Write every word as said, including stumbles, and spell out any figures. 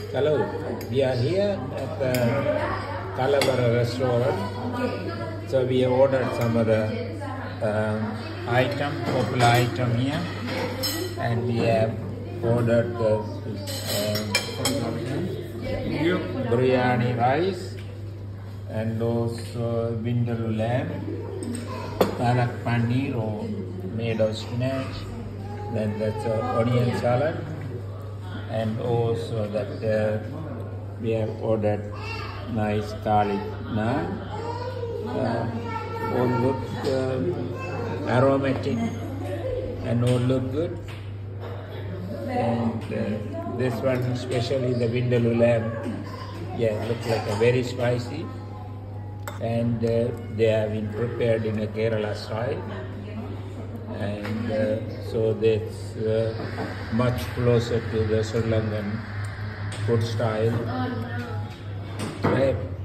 Hello, we are here at the Kalabara restaurant. So we have ordered some of the um, item, popular item here, and we have ordered the um, biryani rice and also vindaloo lamb, palak paneer or made of spinach. Then that's a onion salad. And also that uh, we have ordered nice garlic naan. Uh, all look uh, aromatic and all look good. And uh, this one, especially the vindaloo lamb, yeah, looks like a very spicy. And uh, they have been prepared in a Kerala style. And uh, so that's uh, much closer to the Sri Lankan food style. Right.